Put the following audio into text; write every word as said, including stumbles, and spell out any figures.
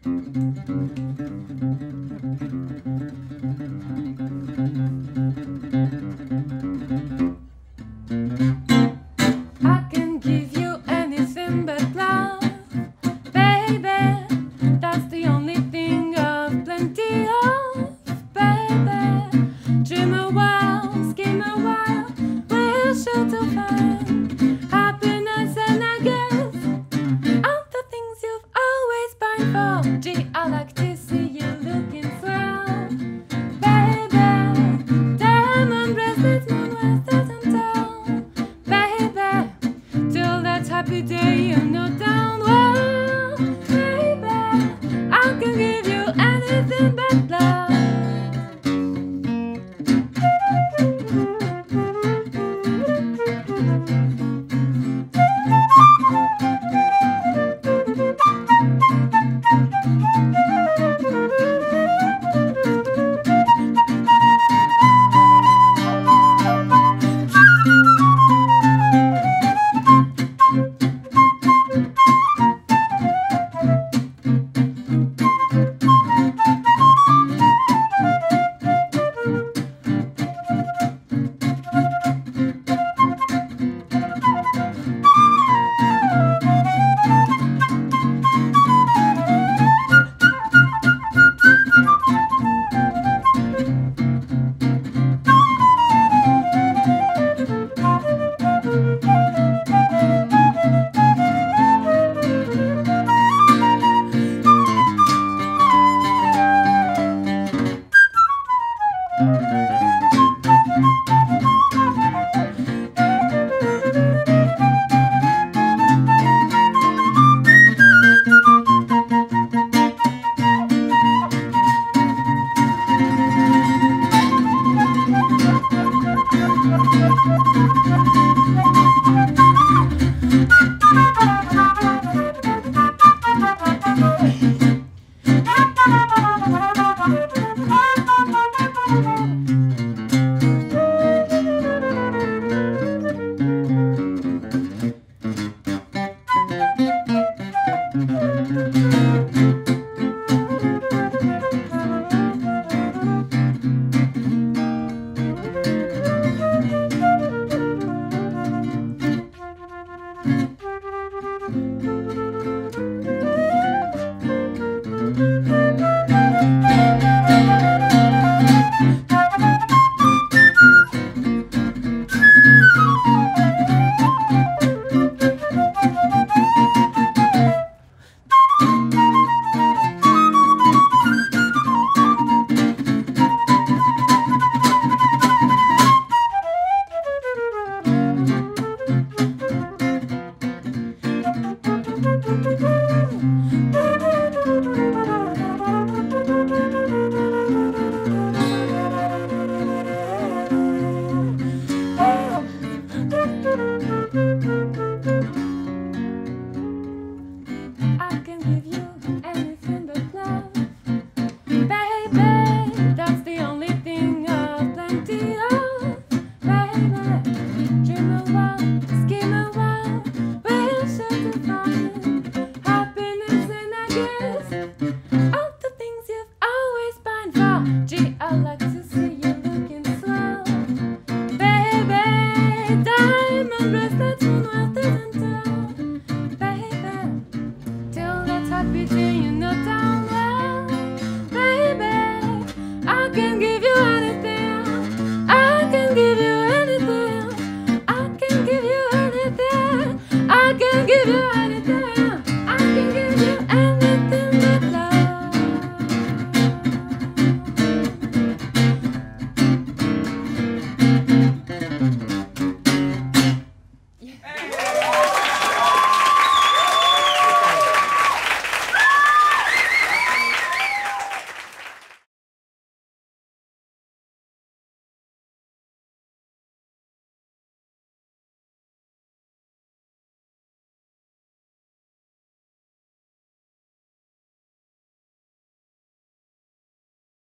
I can give you anything but love, baby. That's the only thing of plenty of, baby. Dream a while, scheme a while, we're sure to find happiness, and I guess all the things you've always pined for. Gee, I like to see you looking swell, baby. Diamond bracelets, moonlight doesn't tell, baby. Till that happy day you know down well, baby. I can give you anything but love.